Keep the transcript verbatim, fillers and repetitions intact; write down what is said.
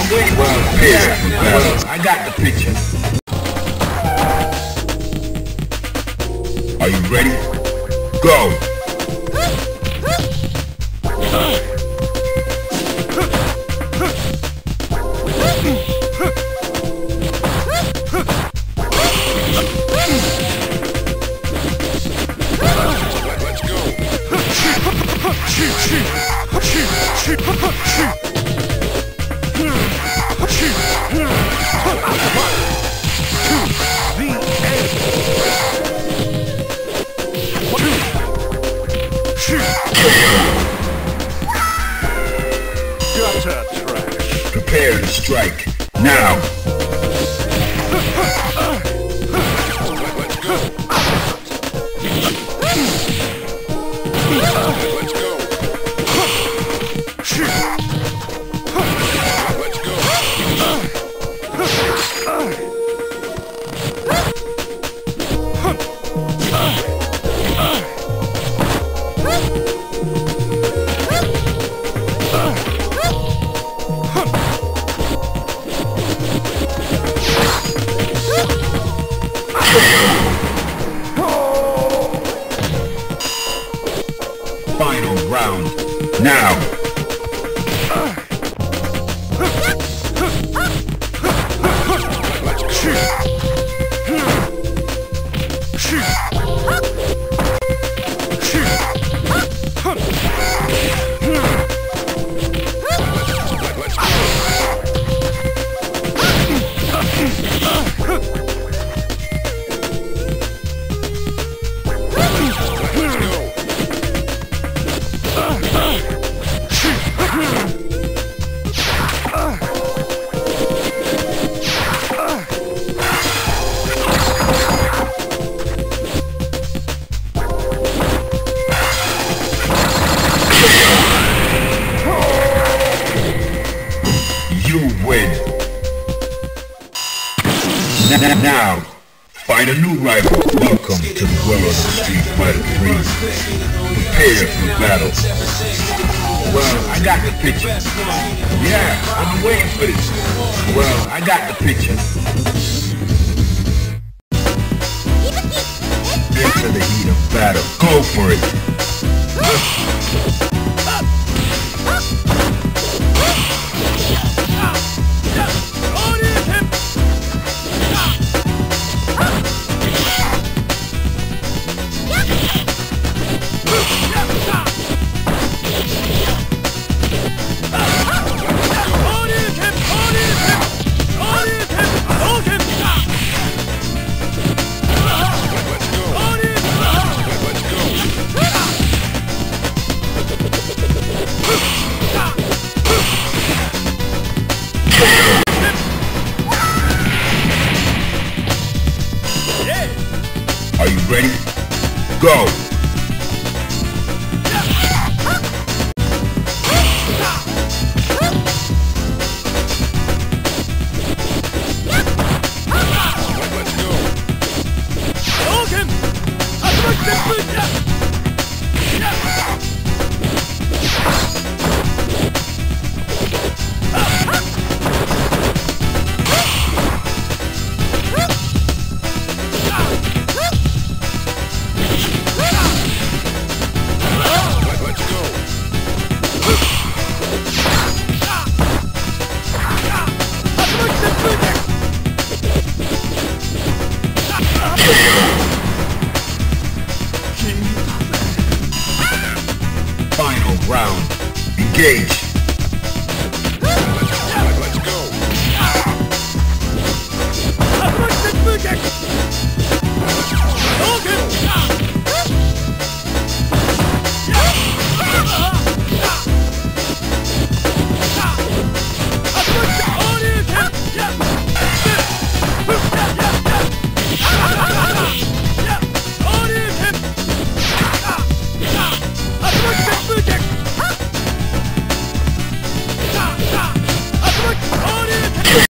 the way. Well, yeah, well, I got the picture. Are you ready? Go! Prepare to strike. Now! Let's go! Let's go! Final round. Now! Now, find a new rival. Welcome to the world of Street Fighter three. Prepare for battle. Well, I got the picture. Yeah, I've been waiting for this. Well, I got the picture. Into the heat of battle. Go for it. Are you ready? Go! Final round. Engage. Let's go. Let's go.